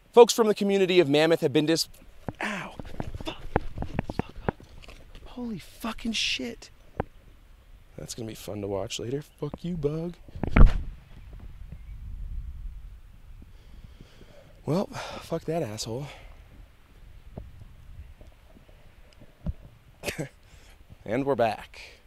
Folks from the community of Mammoth have been Ow. Fuck up. Holy fucking shit. That's gonna be fun to watch later. Fuck you, bug. Well, fuck that asshole. And we're back.